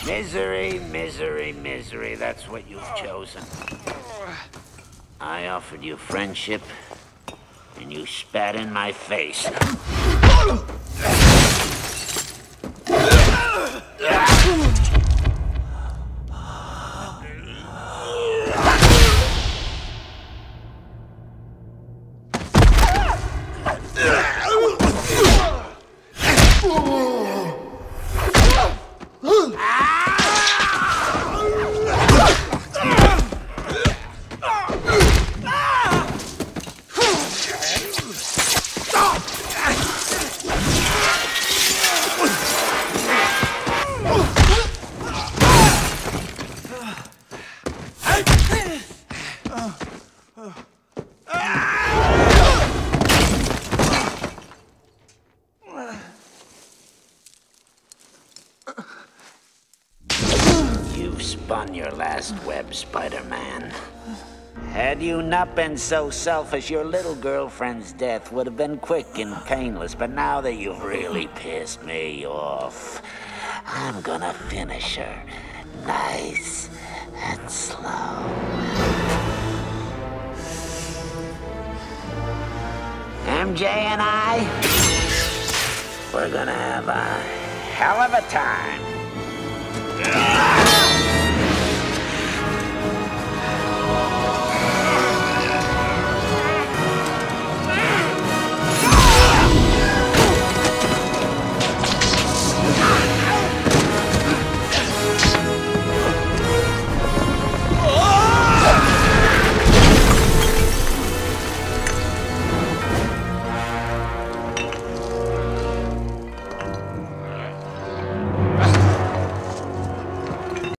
Misery, misery, misery. That's what you've chosen. I offered you friendship, and you spat in my face. You've spun your last web, Spider-Man. Had you not been so selfish, your little girlfriend's death would have been quick and painless. But now that you've really pissed me off, I'm gonna finish her nice and slow. MJ and I, we're gonna have a hell of a time.